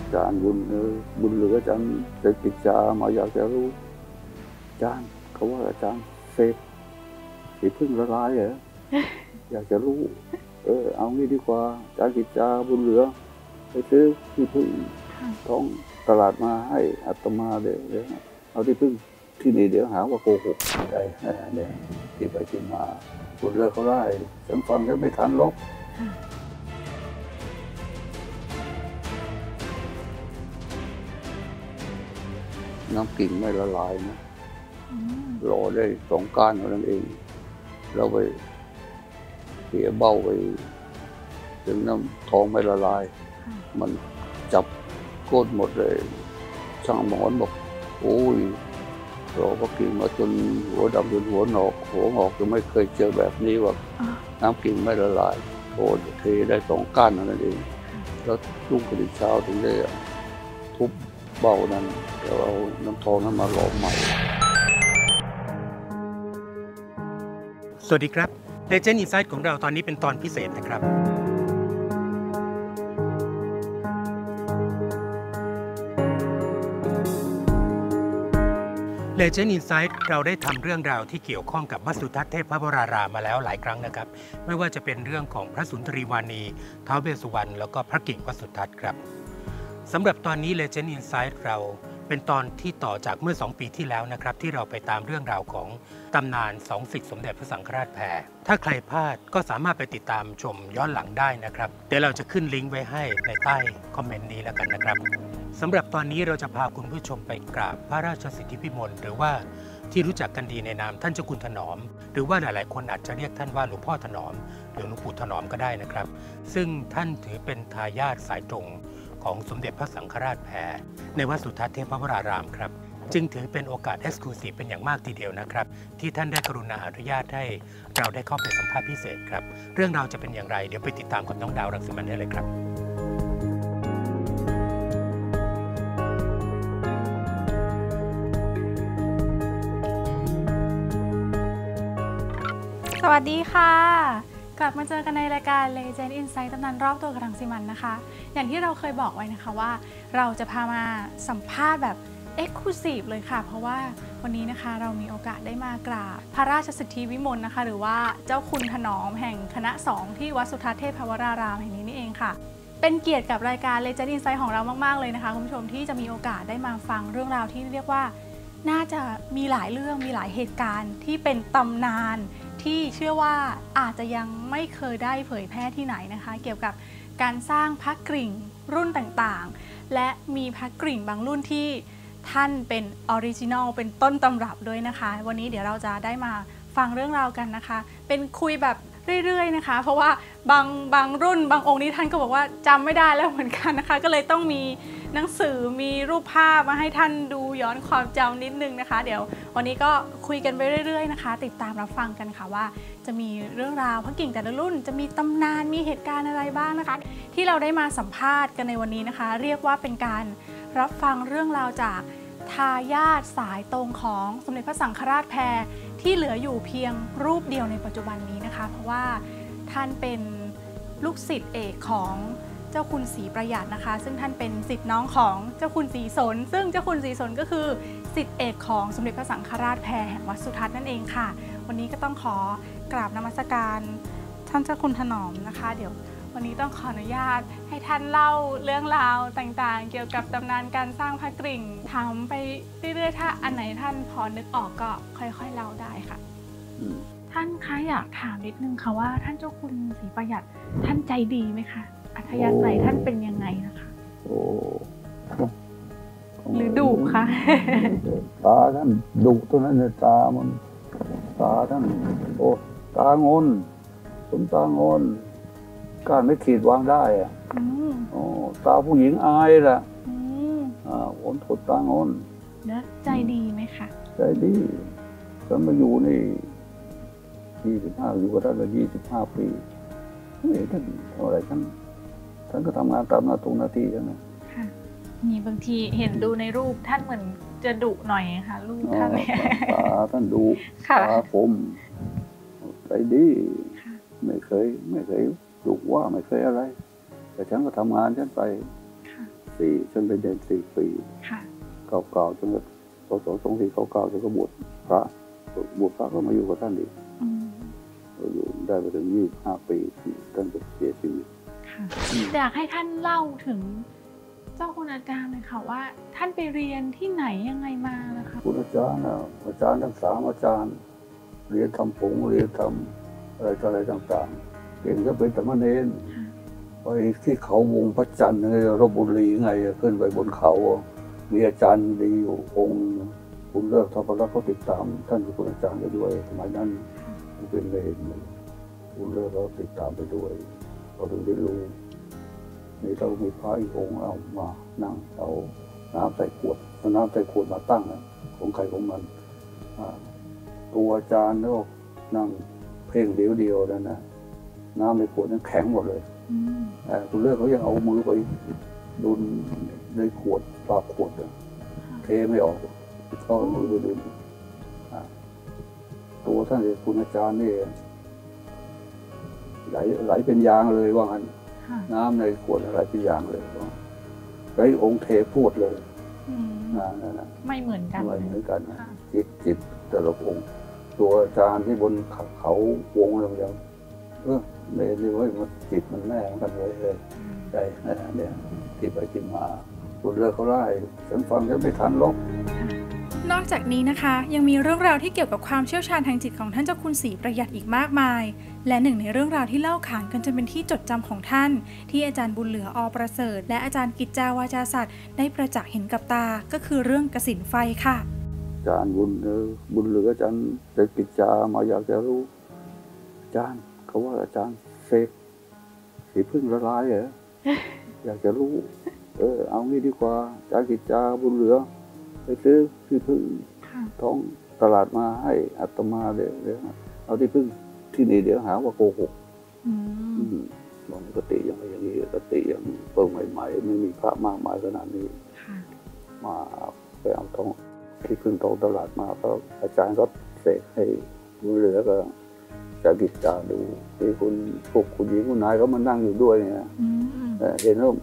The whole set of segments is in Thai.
จารย์บุญเหลืออาจารย์เศรษฐกิจจามาอยากจะรู้อาจารย์เขาว่าอาจารย์เสพสีพึ่งละลายเหรออยากจะรู้เอางี้ดีกว่าอาจารย์กิจจาบุญเหลือไปซื้อที่พึ่งท้องตลาดมาให้อาตมาเดี๋ยวเอาที่พึ่งที่นี่เดี๋ยวหาว่าโกหกได้เนี่ยที่ไปที่มาบุญเหลือเขาได้ฉันฟังฉันไม่ทันหรอกน้ำกิ่งไม่ละลายนะรอได้2 ก้านเท่านั้นเองเราไปเสียเบ้าไปถึงน้ำทองไม่ละลายมันจับก้นหมดเลยช่างหมอนบอกโอ้ยเราก็กินมาจนหัวดำจนหัวหนอกหัวงอกยังไม่เคยเจอแบบนี้ว่าน้ำกิ่งไม่ละลายโอ้เทได้2 ก้านเท่านั้นเองแล้วรุ่งขึ้นเช้าถึงได้ทุบเบ้านั้นแล้วเอาน้ำทองนั้นมาหลอมใหม่สวัสดีครับ Legend Insight ของเราตอนนี้เป็นตอนพิเศษนะครับLegend Insight เราได้ทำเรื่องราวที่เกี่ยวข้องกับวัดสุทัศน์เทพวรารามมาแล้วหลายครั้งนะครับไม่ว่าจะเป็นเรื่องของพระสุนทรีวานีท้าวเวสสุวรรณแล้วก็พระกิ่งวัดสุทัศน์ครับสำหรับตอนนี้ Legend Insight เราเป็นตอนที่ต่อจากเมื่อ2 ปีที่แล้วนะครับที่เราไปตามเรื่องราวของตำนาน2 ศิษย์สมเด็จพระสังฆราชแพรถ้าใครพลาดก็สามารถไปติดตามชมย้อนหลังได้นะครับเดี๋ยวเราจะขึ้นลิงก์ไว้ให้ในใต้คอมเมนต์นี้แล้วกันนะครับสำหรับตอนนี้เราจะพาคุณผู้ชมไปกราบพระราชสิทธิพิมลหรือว่าที่รู้จักกันดีในนามท่านเจ้าคุณถนอมหรือว่าหลายๆคนอาจจะเรียกท่านว่าหลวงพ่อถนอมหรือหลวงปู่ถนอมก็ได้นะครับซึ่งท่านถือเป็นทายาทสายตรงของสมเด็จพระสังฆราชแพรในวัดสุทัศน์เทพวรารามครับจึงถือเป็นโอกาส Exclusive เป็นอย่างมากทีเดียวนะครับที่ท่านได้กรุณาอนุญาตให้เราได้เข้าไปสัมภาษณ์พิเศษครับเรื่องราวจะเป็นอย่างไรเดี๋ยวไปติดตามกับน้องดาวรังสิมันได้เลยครับสวัสดีค่ะกลับมาเจอกันในรายการ Legend Insight ตำนานรอบตัวกับรังสิมันนะคะอย่างที่เราเคยบอกไว้นะคะว่าเราจะพามาสัมภาษณ์แบบ Exclusive เลยค่ะเพราะว่าวันนี้นะคะเรามีโอกาสได้มากราบพระราชสิทธิวิมลนะคะหรือว่าเจ้าคุณถนอมแห่งคณะ2ที่วัดสุทัศน์เทพวรารามแห่งนี้นี่เองค่ะเป็นเกียรติกับรายการ Legend Insight ของเรามากๆเลยนะคะคุณผู้ชมที่จะมีโอกาสได้มาฟังเรื่องราวที่เรียกว่าน่าจะมีหลายเรื่องมีหลายเหตุการณ์ที่เป็นตำนานที่เชื่อว่าอาจจะยังไม่เคยได้เผยแพร่ที่ไหนนะคะเกี่ยวกับการสร้างพระกริ่งรุ่นต่างๆและมีพระกริ่งบางรุ่นที่ท่านเป็นออริจินอลเป็นต้นตำรับด้วยนะคะวันนี้เดี๋ยวเราจะได้มาฟังเรื่องราวกันนะคะเป็นคุยแบบเรื่อยๆนะคะเพราะว่าบางรุ่นบางองค์นี้ท่านก็บอกว่าจำไม่ได้แล้วเหมือนกันนะคะก็เลยต้องมีหนังสือมีรูปภาพมาให้ท่านดูย้อนความจำนิดนึงนะคะเดี๋ยววันนี้ก็คุยกันไปเรื่อยๆนะคะติดตามรับฟังกันค่ะว่าจะมีเรื่องราวพระกิ่งแต่ละรุ่นจะมีตำนานมีเหตุการณ์อะไรบ้างนะคะที่เราได้มาสัมภาษณ์กันในวันนี้นะคะเรียกว่าเป็นการรับฟังเรื่องราวจากทายาทสายตรงของสมเด็จพระสังฆราชแพรที่เหลืออยู่เพียงรูปเดียวในปัจจุบันนี้นะคะเพราะว่าท่านเป็นลูกศิษย์เอกของเจ้าคุณศรีประหยัดนะคะซึ่งท่านเป็นศิษย์น้องของเจ้าคุณศรีสนซึ่งเจ้าคุณศรีสนก็คือศิษย์เอกของสมเด็จพระสังฆราชแพรแห่งวัดสุทัศน์นั่นเองค่ะวันนี้ก็ต้องขอกราบนมัสการท่านเจ้าคุณถนอมนะคะเดี๋ยววันนี้ต้องขออนุญาตให้ท่านเล่าเรื่องราวต่างๆเกี่ยวกับตำนานการสร้างพระกริ่งถามไปเรื่อยๆถ้าอันไหนท่านพอนึกออกก็ค่อยๆเล่าได้ค่ะท่านคะอยากถามนิดนึงค่ะว่าท่านเจ้าคุณศรีประหยัดท่านใจดีไหมคะอัธยาศัยท่านเป็นยังไงนะคะโอ้หรือดุคะตาท่านดุตัวนั้นเนี่ยตาท่านโอ้ตางนสมตางนการไม่ขีดวางได้อะโอ้ตาผู้หญิงอายล่ะอนถดตางนแล้วใจดีไหมคะใจดีฉันมาอยู่นี่25อยู่กับท่านมา25 ปีนี่ท่านเท่าไหร่ท่านก็ทำงานตามหน้าที่ใช่ไหมค่ะมีบางทีเห็นดูในรูปท่านเหมือนจะดุหน่อยค่ะรูปท่านตาท่านดุตาคมใจดีไม่เคยดุว่าไม่เคยอะไรแต่ฉันก็ทำงานฉันไป 4ฉันไปเรียน4 ปีค่ะ 99จนพศ2499ฉันก็บวชพระก็มาอยู่กับท่านอีกอยู่ได้ไปถึง25 ปีท่านก็เสียชีวิตอยากให้ท่านเล่าถึงเจ้าคุณอาจารย์เลยค่ะว่าท่านไปเรียนที่ไหนยังไงมานะคะคุณอาจารย์อาจารย์ทั้ง3 อาจารย์เรียนทำผงเรียนทำอะไรต่างๆเก่งก็เป็นสามเณรไปที่เขาวงพระจันทร์ในลพบุรีไงขึ้นไปบนเขามีอาจารย์ดีอยู่องค์คุณเลิกทพรัตน์เขาติดตามท่านคุณอาจารย์ไปด้วยสมัยนั้นเป็นเนรคุณเลิกเขาติดตามไปด้วยเราถึงได้รู้นี่เรามีพระอีกองค์เอามานั่งเอาน้ำใส่ขวดมาตั้งของใครของมันตัวอาจารย์แล้วนั่งเพ่งเดียวนั่นนะน้ำในขวดนั้นแข็งหมดเลยคุณเลิกเขายังเอามือไปดุนในขวดปากขวดเทไม่ออกก็มือไปดุนตัวท่านคุณอาจารย์นี่ไหลเป็นยางเลยว่างั้นน้ำในขวดไหลเป็นยางเลยไหลองค์เทพูดเลยไม่เหมือนกันจิตแต่ละองค์ตัวอาจารย์ที่บนเขาวงอะไรอย่างเลยว่าจิตมันแน่กันเลยใช่เนี่ยที่ไปที่มาคุณเลิกเขาไล่ฉันฟังแล้วไม่ทันหรอกนอกจากนี้นะคะยังมีเรื่องราวที่เกี่ยวกับความเชี่ยวชาญทางจิตของท่านเจ้าคุณศรีประหยัดอีกมากมายและหนึ่งในเรื่องราวที่เล่าขานกันจนเป็นที่จดจำของท่านที่อาจารย์บุญเหลืออประเสริฐและอาจารย์กิจจาวาจาสัตย์ได้ประจักษ์เห็นกับตาก็คือเรื่องกสิณไฟค่ะอาจารย์บุญเหลืออาจารย์กิจจามาอยากจะรู้อาจารย์เขาว่าอาจารย์เสกสีพึ่งละลายเหรออยากจะรู้เอางี้ดีกว่าอาจารย์กิจจาบุญเหลือไปซื้อที่พึ่งท้องตลาดมาให้อาตมาเดี๋ยวเอาที่พึ่งที่นี่เดี๋ยวหาว่าโกหกบอกกติอย่างนี้กติอย่างเปิดใหม่ๆไม่มีพระมากมายขนาดนี้มาไปเอาท้องที่พึ่งท้องตลาดมาก็อาจารย์ก็เสกให้บุญเหลือก็จะกิจจาดูที่คุณหญิงคุณนายก็มานั่งอยู่ด้วยเนี่ยเห็นว่า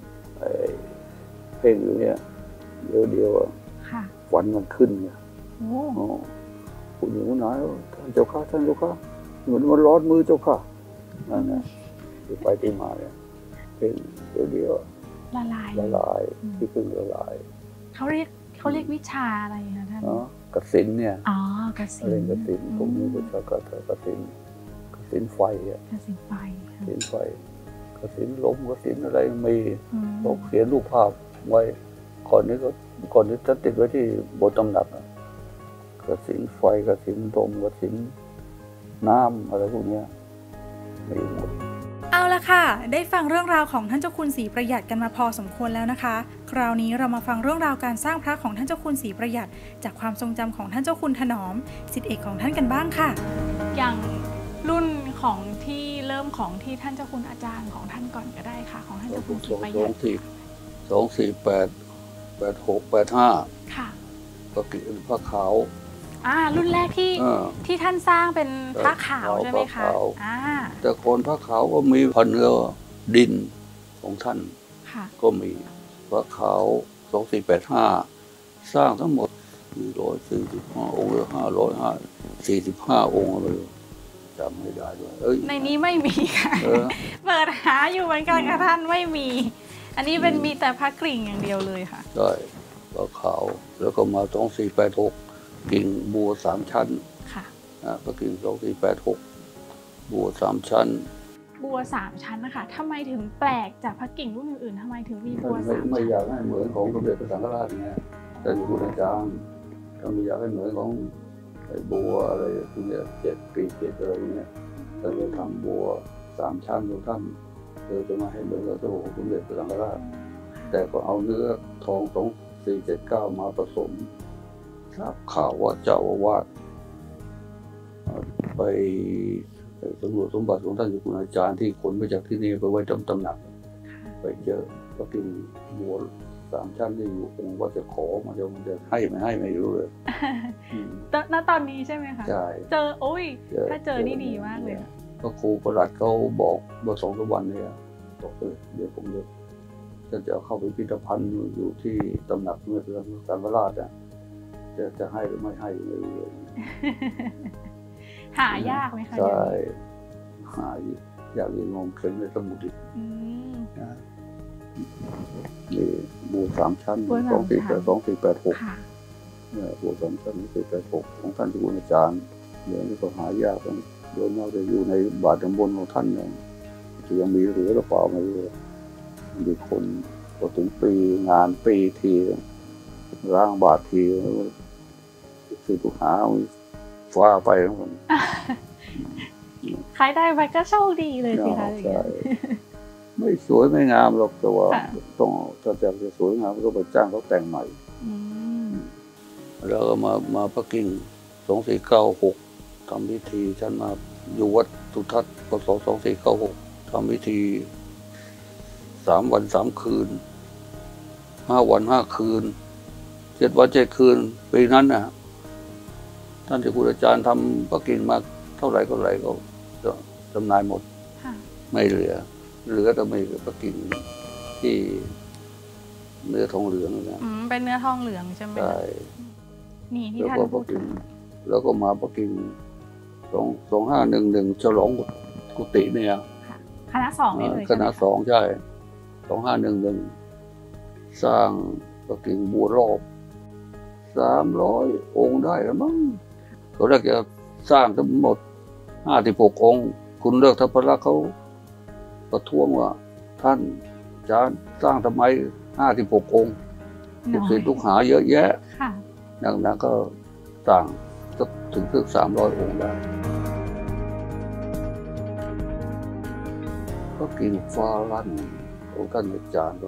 เพ่งอยู่เนี่ยเดียวฝันมันขึ้นเนี่ยคุณหญิงคุณนายท่านเจ้าข้าเหมือนมันร้อนมือเจ้าข้านั่นนะที่ไปที่มาเนี่ยเพ่งเดียวละลายที่พึ่งละลายเขาเรียกวิชาอะไรคะท่านกสิณเนี่ยกสิณเรียนกสิณผมมีวิชากสิณไฟกสิณไฟกสิณลมกสิณอะไรมีเราเขียนรูปภาพไว้ก่อนนี้ท่านติดไว้ที่บนตำหนักกสิณไฟกสิณลมกสิณน้ำอะไรพวกนี้มีหมดเอาละค่ะได้ฟังเรื่องราวของท่านเจ้าคุณศรีประหยัดกันมาพอสมควรแล้วนะคะคราวนี้เรามาฟังเรื่องราวการสร้างพระของท่านเจ้าคุณศรีประหยัดจากความทรงจำของท่านเจ้าคุณถนอมศิษย์เอกของท่านกันบ้างค่ะอย่างรุ่นของที่เริ่มของที่ท่านเจ้าคุณอาจารย์ของท่านก่อนก็ได้ค่ะของท่านเจ้าคุณศรีประหยัด 2486-85ค่ะก็กินพระขาวรุ่นแรกที่ท่านสร้างเป็นพระขาวใช่ไหมคะแต่คนพระขาวก็มีพันเนื้อดินของท่านก็มีพระขาว2485สร้างทั้งหมด445องค์หรือ545องค์อะไรจำไม่ได้ด้วยในนี้ไม่มีค่ะเปิดหาอยู่เหมือนกันค่ะท่านไม่มีอันนี้เป็นมีแต่พระกริ่งอย่างเดียวเลยค่ะใช่พระขาวแล้วก็มา2486กิ่งบัว3 ชั้นค่ะพระกิ่ง2486บัว3 ชั้นบัว3 ชั้นนะคะทำไมถึงแปลกจากพระกิ่งรุ่นอื่นๆทำไมถึงมีบัว3 ชั้นไม่อยากให้เหมือนของสมเด็จพระสังฆราชไงแต่คุณอาจารย์ถ้าไม่อยากให้เหมือนของบัวอะไรพวกนี้7 ปี7อะไรเงี้ยท่านจะทำบัว3 ชั้นของท่านจะมาให้เหมือนกับสมเด็จพระสังฆราชแต่ก็เอาเนื้อทอง2479มาผสมทราบข่าวว่าเจ้าอาวาสไปสำรวจสมบัติของท่านเจ้าคุณอาจารย์ที่ขนมาจากที่นี่ไปไว้ตำหนักไปเจอก็กินบัว3 ชั้นที่อยู่องค์ว่าจะขอมันจะให้ไม่รู้เลยณตอนนี้ใช่ไหมคะใช่เจอโอ้ยถ้าเจอนี่ดีมากเลยก็ครูประหลัดเขาบอกเมื่อ2 วันเนี่ยบอกเดี๋ยวผมจะจะเข้าไปพิพิธภัณฑ์อยู่ที่ตำหนักสมเด็จพระสังฆราชจะให้หรือไม่ให้ไม่รู้เลยหายากไหมคะใช่หายากยิ่งงมเข็มในสมุทรอีกนี่โบสถ์3 ชั้น2486เนี่ยโบสถ์3 ชั้น2486ของท่านเจ้าคุณอาจารย์เดี๋ยวนี้ก็หายากกันโดยมากจะอยู่ในบาทน้ำมนต์ของท่านเนี่ยจะยังมีเหลือหรือเปล่าไม่รู้มีคนพอถึงปีงานปีทีร่างบาททีคือถูกหาฟ้าไปทั้งหมดใครได้ไปก็โชคดีเลยสิคะไม่สวยไม่งามหรอกแต่ว่าต้องถ้าจะสวยงามก็ไปจ้างเขาแต่งใหม่แล้วก็มาปักกิ่ง2496ทำพิธีฉันมาอยู่วัดสุทัศน์ปศ2496ทำพิธี3 วัน 3 คืน5 วัน 5 คืน7 วัน 7 คืนปีนั้นนะท่านเจ้าคุณอาจารย์ทำปักกิ่งมาเท่าไหร่ก็จำหน่ายหมดไม่เหลือแต่ไม่ปักกิ่งที่เนื้อทองเหลืองนะเป็นเนื้อทองเหลืองใช่ไหมใช่นี่ที่ท่านพูดถึงแล้วก็มาปักกิ่ง2511ฉลองกุฏิเนี่ยคณะ2นี่เลยคณะ2ใช่2511สร้างปักกิ่งบัวรอบ300 องค์ได้แล้วมั้งตอนแรกจะสร้างทั้งหมด56 องค์คุณเลิกทัพพระเขาประท้วงว่าท่านอาจารย์สร้างทำไม56 องค์ลูกศิษย์ลูกหาเยอะแยะดังนั้นก็สร้างถึง300 องค์ได้ก็กินฟ้าลั่นของท่านอาจารย์ก็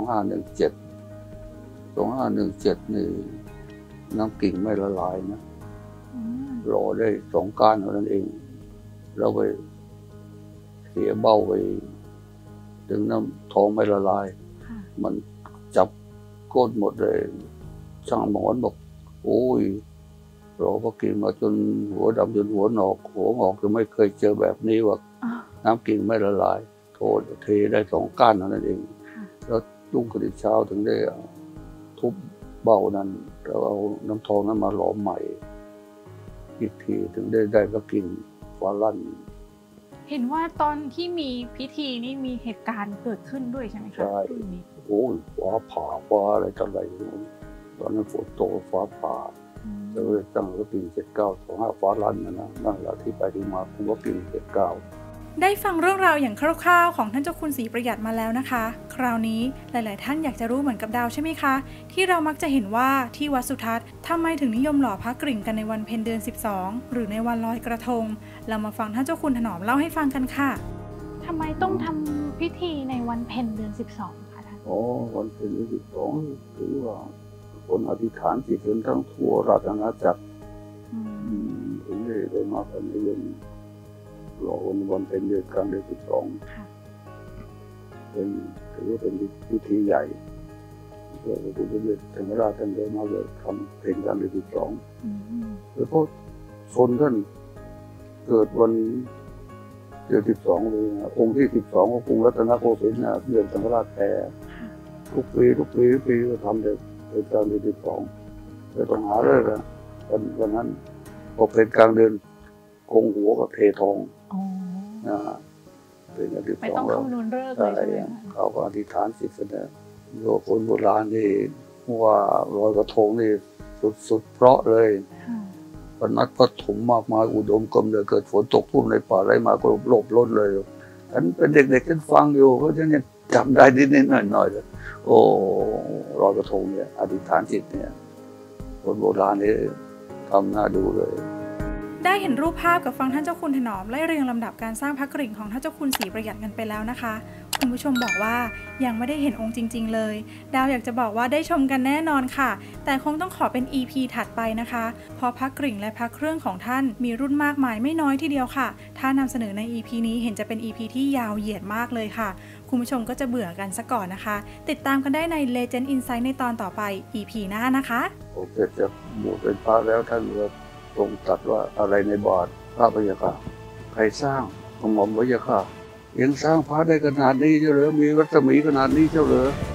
2517นี่น้ำกิ่งไม่ละลายนะรอได้2 ก้านเท่านั้นเองเราไปเสียเบ้าไปถึงน้ำทองไม่ละลายมันจับก้นหมดเลยช่างหมอนบอกโอ้ยเราก็กินมาจนหัวดำจนหัวงอกจะไม่เคยเจอแบบนี้ว่าน้ำกิ่งไม่ละลายโทษเทได้2 ก้านเท่านั้นเองแล้วรุ่งขึ้นเช้าถึงได้ทุบเบ้านั้นแล้วเอาน้ำทองนั้นมาหลอมใหม่อีกทีถึงได้ก็กินฟ้าลั่นเห็นว่าตอนที่มีพิธีนี่มีเหตุการณ์เกิดขึ้นด้วยใช่ไหมคะใช่โอ้ยฟ้าผ่าฟ้าอะไรต่ออะไรตอนนั้นฝนตกฟ้าผ่าแล้วตั้งก็ปี79 25ฟ้าลั่นนั่นแหละที่ไปที่มาผมก็ปี79 ได้ฟังเรื่องราวอย่างคร่าวๆของท่านเจ้าคุณศรีประหยัดมาแล้วนะคะคราวนี้หลายๆท่านอยากจะรู้เหมือนกับดาวใช่ไหมคะที่เรามักจะเห็นว่าที่วัดสุทัศน์ทำไมถึงนิยมหล่อพระกริ่งกันในวันเพ็ญเดือน12หรือในวันลอยกระทงเรามาฟังท่านเจ้าคุณถนอมเล่าให้ฟังกันค่ะทำไมต้องทำพิธีในวันเพ็ญเดือน12คะท่านวันเพ็ญเดือน12ถือว่าคนอธิษฐานจิตจนทั้งทั่วราชอาณาจักรถึงได้มาเป็นนิยมรอวันเพ็ญเดือนกลางเดือน12เป็นถือว่าเป็นพิธีใหญ่เพื่อพระพุทธเจ้าธรรมราชท่านได้มาเลยทำเพ็ญกลางเดือน12แล้วก็ชนท่านเกิดวันเดือน12เลยนะองค์ที่12ของกรุงรัตนโกสินทร์นะเดือนธรรมราชแท้ทุกปีก็ทำเดือนกลางเดือน12แต่ปัญหาเรื่องวันนั้นพอเพ็ญกลางเดือนคงหัวกับเททองเป็นเดือน12ไม่ต้องคำนวณฤกษ์เลยใช่ไหมเขาก็อธิษฐานจิตนะโยคนโบราณนี่ว่าลอยกระทงนี่สุดเพราะเลยปนัดพระถมมากมายอุดมกมเลยเกิดฝนตกพุ่มในป่าไรมาก็โลบล้นเลยฉันเป็นเด็กๆฉันฟังอยู่เพราะฉะนั้นจำได้นิดๆหน่อยๆเลยโอ้ลอยกระทงเนี่ยอธิษฐานจิตเนี่ยคนโบราณนี่ทำหน้าดูเลยได้เห็นรูปภาพกับฟังท่านเจ้าคุณถนอมไล่เรียงลำดับการสร้างพระกริ่งของท่านเจ้าคุณศรีประหยัดกันไปแล้วนะคะคุณผู้ชมบอกว่ายังไม่ได้เห็นองค์จริงๆเลยดาวอยากจะบอกว่าได้ชมกันแน่นอนค่ะแต่คงต้องขอเป็น EP ถัดไปนะคะเพราะพระกริ่งและพระเครื่องของท่านมีรุ่นมากมายไม่น้อยทีเดียวค่ะถ้านำเสนอใน EP นี้เห็นจะเป็น EP ที่ยาวเหยียดมากเลยค่ะคุณผู้ชมก็จะเบื่อกันซะก่อนนะคะติดตามกันได้ใน Legend Insight ในตอนต่อไป EP หน้านะคะโอเคจะบวชเป็นพระแล้วท่านทรงตรัสว่าอะไรในบาทพระพยาค่ะใครสร้างของหม่อมพยาค่ะยังสร้างพระได้ขนาดนี้เจ้าเหรอมีรัศมีขนาดนี้เจ้าเหรอ